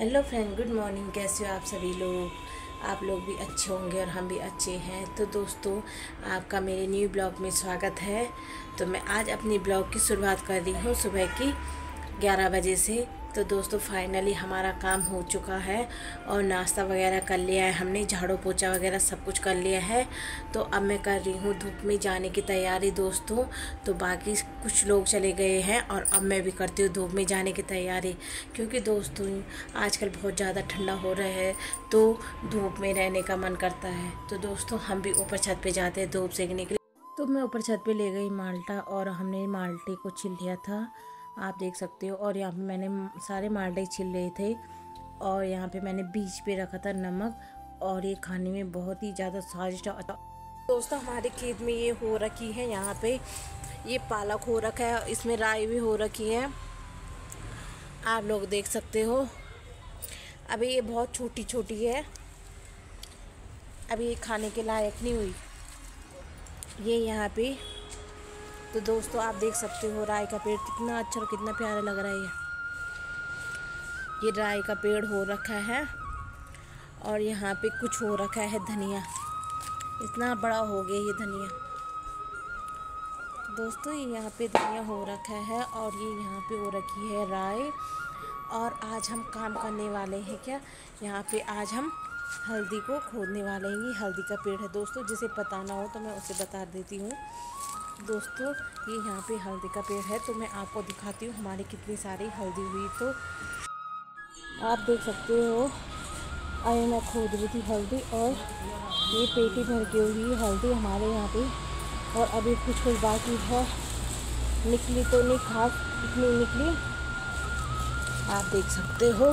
Hello friend, good morning. कैसे हो आप सभी लोग? आप लोग भी अच्छे होंगे और हम भी अच्छे हैं। तो दोस्तों, आपका मेरे न्यू ब्लॉग में स्वागत है। तो मैं आज अपनी ब्लॉग की शुरुआत कर रही हूँ सुबह की 11 बजे से। तो दोस्तों, फाइनली हमारा काम हो चुका है और नाश्ता वगैरह कर लिया है हमने, झाड़ू पोछा वगैरह सब कुछ कर लिया है। तो अब मैं कर रही हूँ धूप में जाने की तैयारी दोस्तों। तो बाकी कुछ लोग चले गए हैं और अब मैं भी करती हूँ धूप में जाने की तैयारी, क्योंकि दोस्तों आजकल बहुत ज़्यादा ठंडा हो रहा है तो धूप में रहने का मन करता है। तो दोस्तों, हम भी ऊपर छत पे जाते हैं धूप सेकने के लिए। तो मैं ऊपर छत पे ले गई माल्टा और हमने माल्टे को छिल लिया था, आप देख सकते हो। और यहाँ पे मैंने सारे माल्टे छिल रहे थे और यहाँ पे मैंने बीच पे रखा था नमक, और ये खाने में बहुत ही ज़्यादा स्वादिष्ट आता। दोस्तों, हमारे खेत में ये हो रखी है, यहाँ पे ये पालक हो रखा है, इसमें राई भी हो रखी है, आप लोग देख सकते हो। अभी ये बहुत छोटी छोटी है, अभी ये खाने के लायक नहीं हुई ये यहाँ पे। तो दोस्तों, आप देख सकते हो राई का पेड़ कितना अच्छा और कितना प्यारा लग रहा है। ये राई का पेड़ हो रखा है और यहाँ पे कुछ हो रखा है धनिया, इतना बड़ा हो गया ये धनिया दोस्तों। ये यहाँ पे धनिया हो रखा है और ये यहाँ पे हो रखी है राई। और आज हम काम करने वाले हैं क्या, यहाँ पे आज हम हल्दी को खोदने वाले हैं। ये हल्दी का पेड़ है दोस्तों, जिसे पता ना हो तो मैं उसे बता देती हूँ दोस्तों। ये यहाँ पे हल्दी का पेड़ है, तो मैं आपको दिखाती हूँ हमारी कितनी सारी हल्दी हुई। तो आप देख सकते हो, अरे मैं खोद रही थी हल्दी और ये पेटी भर के हुई हल्दी हमारे यहाँ पे। और अभी कुछ बाकी है, निकली तो नहीं खास, इतनी निकली आप देख सकते हो।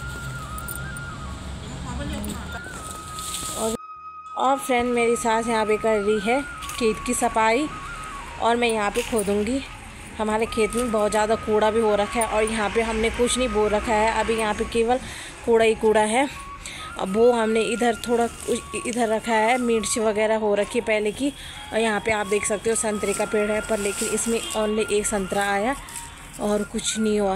और फ्रेंड, मेरी सास यहाँ पे कर रही है खेत की सफाई और मैं यहाँ पे खोदूँगी। हमारे खेत में बहुत ज़्यादा कूड़ा भी हो रखा है और यहाँ पे हमने कुछ नहीं बो रखा है, अभी यहाँ पे केवल कूड़ा ही कूड़ा है। अब वो हमने इधर थोड़ा इधर रखा है, मिर्च वगैरह हो रखी है पहले की। और यहाँ पे आप देख सकते हो संतरे का पेड़ है, पर लेकिन इसमें ओनली एक संतरा आया और कुछ नहीं हुआ।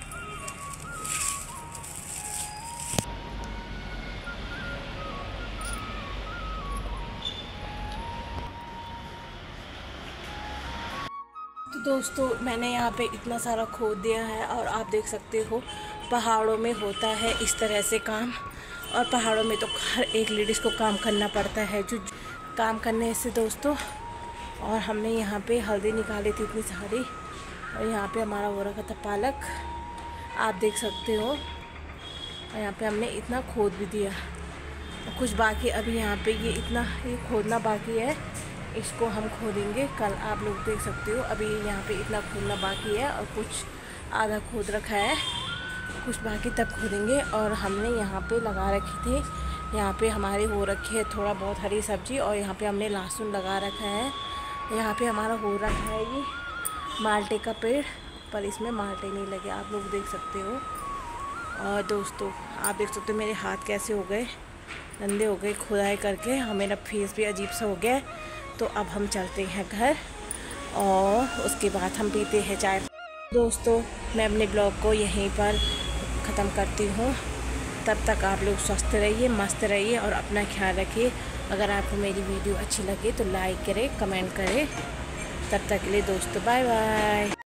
तो दोस्तों, मैंने यहाँ पे इतना सारा खोद दिया है और आप देख सकते हो पहाड़ों में होता है इस तरह से काम। और पहाड़ों में तो हर एक लेडीज़ को काम करना पड़ता है, जो काम करने से दोस्तों। और हमने यहाँ पे हल्दी निकाली थी इतनी सारी, और यहाँ पे हमारा हो रखा था पालक, आप देख सकते हो। और यहाँ पे हमने इतना खोद भी दिया और कुछ बाकी अभी यहाँ पे ये खोदना बाकी है, इसको हम खोदेंगे कल, आप लोग देख सकते हो। अभी यहाँ पे इतना खोदना बाकी है और कुछ आधा खोद रखा है, कुछ बाकी तब खोदेंगे। और हमने यहाँ पे लगा रखी थी, यहाँ पे हमारे हो रखी है थोड़ा बहुत हरी सब्जी, और यहाँ पे हमने लहसुन लगा रखा है। यहाँ पे हमारा हो रखा है ये माल्टे का पेड़, पर इसमें माल्टे नहीं लगे, आप लोग देख सकते हो। और दोस्तों, आप देख सकते हो मेरे हाथ कैसे हो गए, गंदे हो गए खुदाई करके, और मेरा फेस भी अजीब सा हो गया। तो अब हम चलते हैं घर और उसके बाद हम पीते हैं चाय। दोस्तों, मैं अपने ब्लॉग को यहीं पर ख़त्म करती हूँ। तब तक आप लोग स्वस्थ रहिए, मस्त रहिए और अपना ख्याल रखिए। अगर आपको मेरी वीडियो अच्छी लगे तो लाइक करें, कमेंट करें। तब तक के लिए दोस्तों, बाय बाय।